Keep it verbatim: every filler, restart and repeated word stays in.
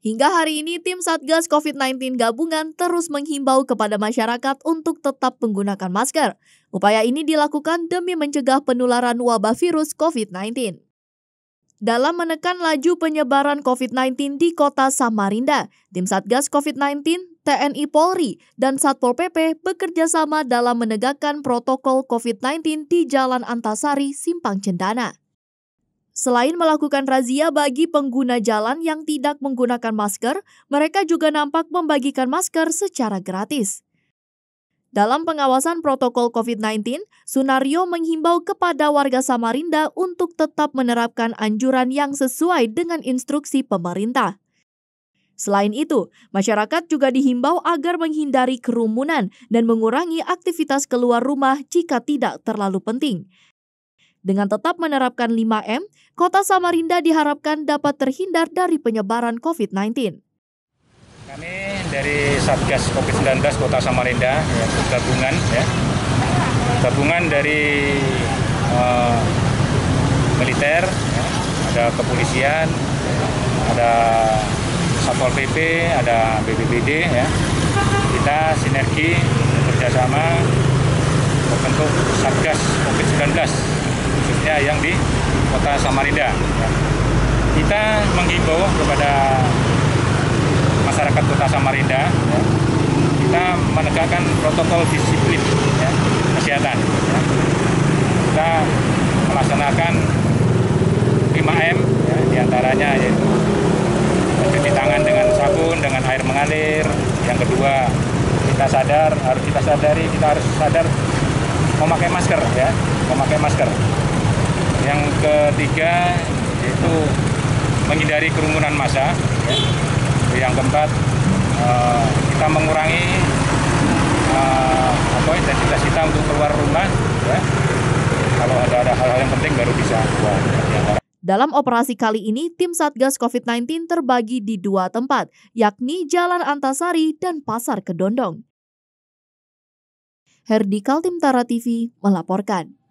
Hingga hari ini, tim Satgas covid sembilan belas gabungan terus menghimbau kepada masyarakat untuk tetap menggunakan masker. Upaya ini dilakukan demi mencegah penularan wabah virus covid sembilan belas. Dalam menekan laju penyebaran covid sembilan belas di kota Samarinda, tim Satgas covid sembilan belas, T N I Polri, dan Satpol P P bekerja sama dalam menegakkan protokol covid sembilan belas di Jalan Antasari, Simpang Cendana. Selain melakukan razia bagi pengguna jalan yang tidak menggunakan masker, mereka juga nampak membagikan masker secara gratis. Dalam pengawasan protokol covid sembilan belas, Sunario menghimbau kepada warga Samarinda untuk tetap menerapkan anjuran yang sesuai dengan instruksi pemerintah. Selain itu, masyarakat juga dihimbau agar menghindari kerumunan dan mengurangi aktivitas keluar rumah jika tidak terlalu penting. Dengan tetap menerapkan lima M, Kota Samarinda diharapkan dapat terhindar dari penyebaran covid sembilan belas. Kami dari Satgas covid sembilan belas Kota Samarinda, ya, gabungan, ya, gabungan dari uh, militer, ya, ada kepolisian, ada Satpol P P, ada B P B D, ya. Kita sinergi bekerjasama membentuk Satgas covid sembilan belas. Khususnya yang di Kota Samarinda. Kita menghimbau kepada masyarakat Kota Samarinda, ya, kita menegakkan protokol disiplin, ya, kesehatan. Ya. Kita melaksanakan lima M, ya, diantaranya yaitu mencuci tangan dengan sabun, dengan air mengalir. Yang kedua, kita sadar, harus kita sadari, kita harus sadar memakai masker, ya, memakai masker. Yang ketiga yaitu menghindari kerumunan massa. Ya. Yang keempat, uh, kita mengurangi uh, apa, intensitas kita untuk keluar rumah. Ya. Kalau ada, ada hal-hal yang penting baru bisa keluar. Dalam operasi kali ini, tim Satgas covid sembilan belas terbagi di dua tempat, yakni Jalan Antasari dan Pasar Kedondong. Herdi Kaltim Tara T V melaporkan.